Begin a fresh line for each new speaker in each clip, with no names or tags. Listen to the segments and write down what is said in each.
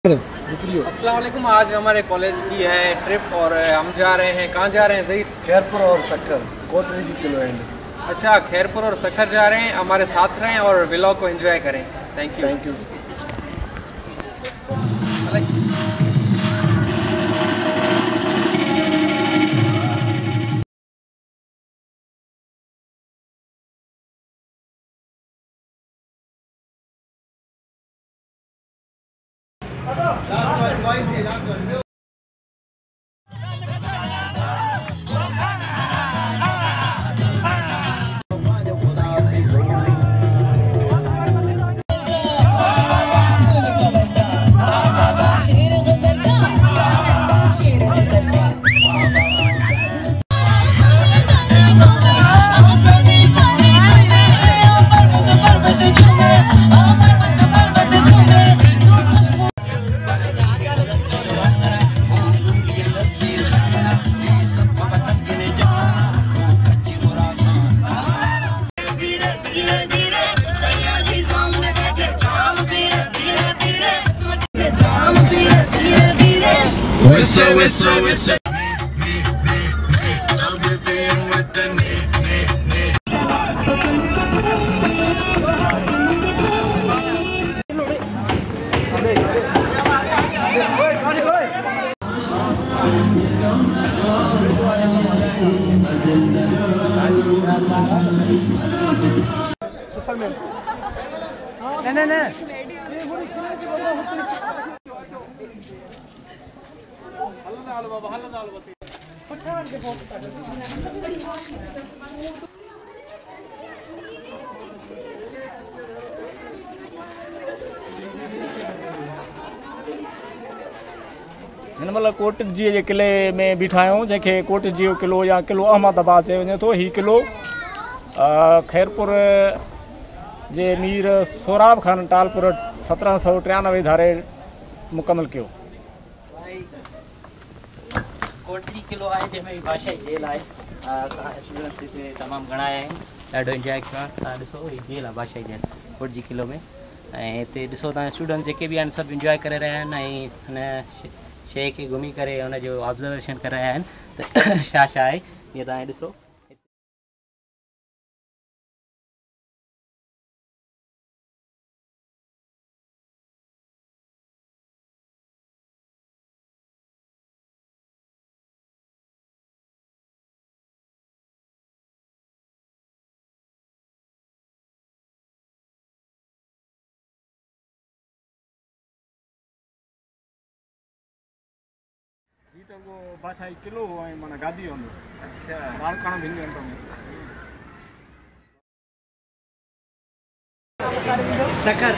अस्सलाम वालेकुम। आज हमारे कॉलेज की है ट्रिप और हम जा रहे हैं, कहाँ जा रहे हैं सही?
खैरपुर और सक्कर कोटरी जी किलो एंड।
अच्छा, खैरपुर और सक्कर जा रहे हैं। हमारे साथ रहें और व्लॉग को एंजॉय करें। Thank you.
Thank you.
मतलब कोट जी के किले में बीठा आहियूं, जैसे कोट जी किलो या किलो अहमदाबाद चयो वञे थो। ही किलो खैरपुर जे मीर सोराब खान टालपुर 1793 धारे मुकम्मल कियो।
कोटरी किलो आहे जंहिंमें भाषाई जेल आहे। असां स्टूडेंट्स हिते तमामु घणा आया आहियूं, ॾाढो इंजॉय कयो आहे। तव्हां ॾिसो हीअ जेल आहे भाषाई जेल कोटरी किलो में। ऐं हिते ॾिसो तव्हां स्टूडेंट जेके बि आहिनि सभु इंजॉय करे रहिया आहिनि ऐं हिन शइ खे घुमी करे हुनजो ऑब्ज़र्वेशन करे रहिया आहिनि त छा छा आहे। हीअं तव्हां ॾिसो
जी तो वो भाषाई किलो ऐं माना गादी हूंदो। अच्छा, लाड़काणा भिंडी अंदर में
सक्कर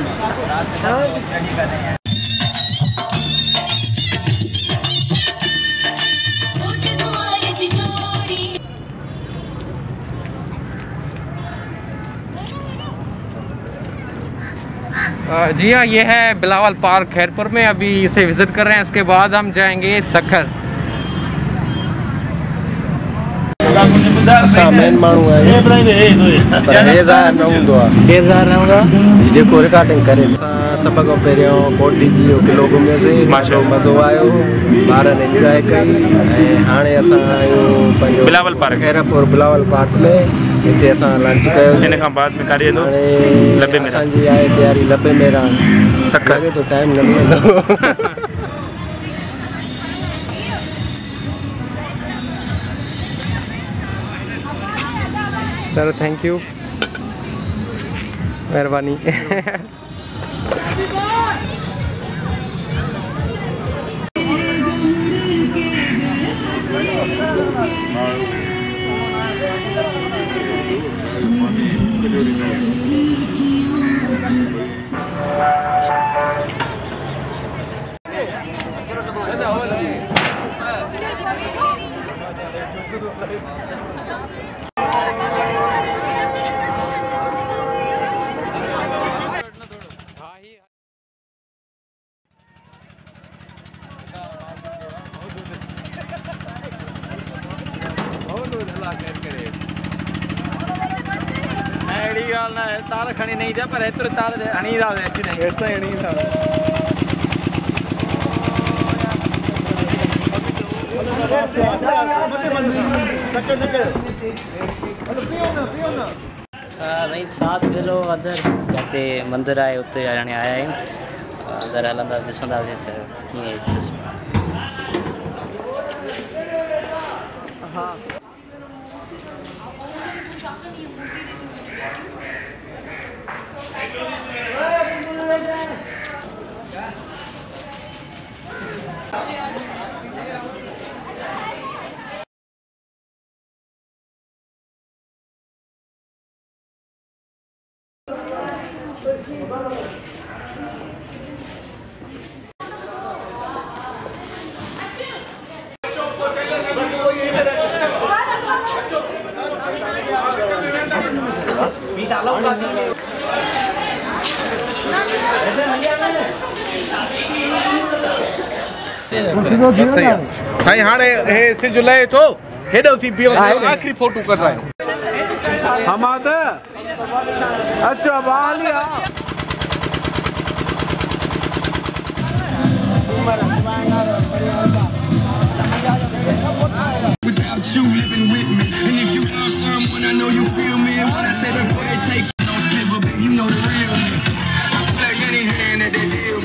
जी हाँ, ये है बिलावल पार्क खैरपुर में। अभी इसे विज़िट कर रहे हैं, इसके बाद हम जाएंगे सक्कर।
मेन माण्हू आहे पर हेज़ार न हूंदो आहे जेको रिकॉर्डिंग करे। सभ खां पहिरियों कोटी जी जो किलो घुमियोसीं, मज़ो आयो, ॿारनि इंजॉय कई। ऐं हाणे असां आहियूं पंहिंजो
बिलावल पार्क
खैरपुर बिलावल पार्क में। हिते असां लंच कयो।
हिन खां बाद में काॾे वेंदो?
हाणे असांजी आहे तयारी लबे में रहण। सक्कर लॻे थो टाइम न मिलंदो।
सर थैंक यू, मेहरबानी।
तार खणी नहीं था पर एतिरो तार हणी था एसी नहीं हेठि ताईं हणी था।
भाई 7 किलो अंदर जाते मंदिर आए उते हाणे आया आहियूं अंदर हलंदा ॾिसंदासीं त कीअं हा
साईं हाणे हे सिज लहे थो हेॾो थी पियो आखिरी फोटो कढायो हमाद अचो Ballia
Without you living with me, and if you love someone, I know you feel me. And when I say before they take you, don't split, but baby, you know the real me. I play any hand that they deal.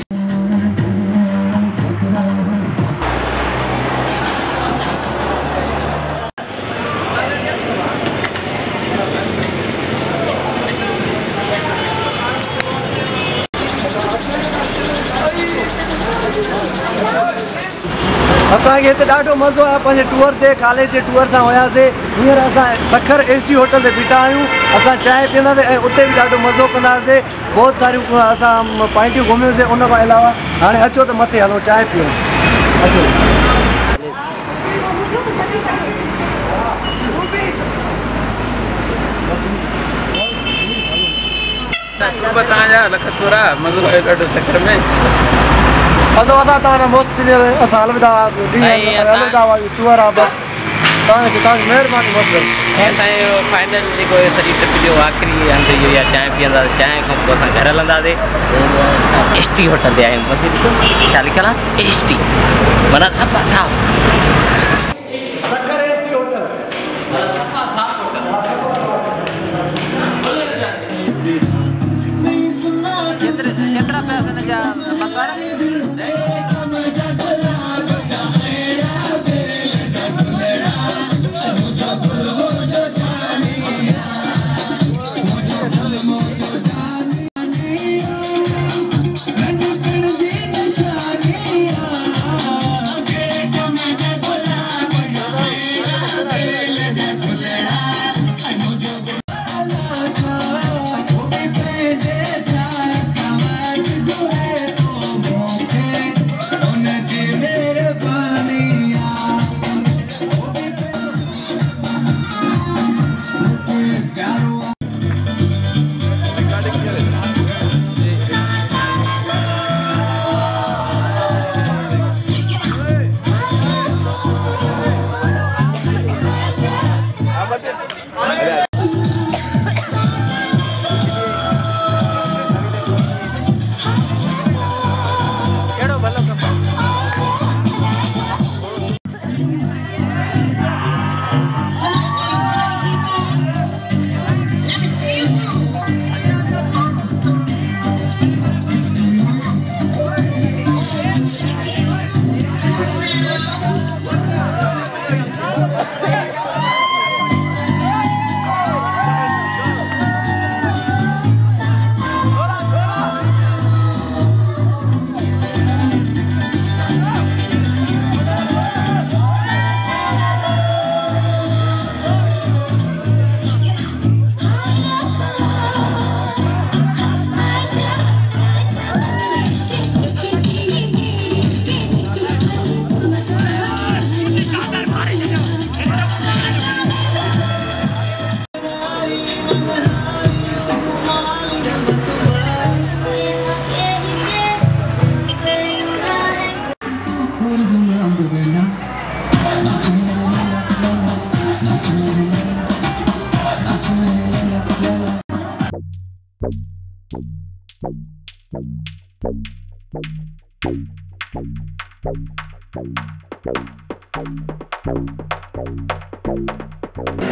असांखे हिते ॾाढो मज़ो आयो पंहिंजे tour ते college जे tour सां हुयासीं हींअर असां सखर एसटी होटल ते बीठा आहियूं असां चांहि पीअंदासीं ऐं उते बि ॾाढो मज़ो कंदासीं बहुत सारियूं असां पॉइंटियूं घुमियोसीं उन खां अलावा हाणे अचो त मथे हलो चांहि पीऊं अचो
तव्हांजा लख थोरा मज़ो आयो ॾाढो सखर में
मज़ो असां तव्हां मस्त थी असां अलविदा टूर आहे बसि तव्हांजी महिरबानी मस्तु
असांजो फाइनल जेको सॼी ट्रिप जो आख़िरी हंधि इहो आहे चांहि पीअंदासीं चांहि खां पोइ असां घर हलंदासीं एस टी होटल ते आहियूं मथे ॾिसो छा लिखियलु आहे एस टी माना सफ़ा साफ़
सखर एसटी होटल
सफ़ा साफ़ होटल केतिरा पैसा हिन जा
है।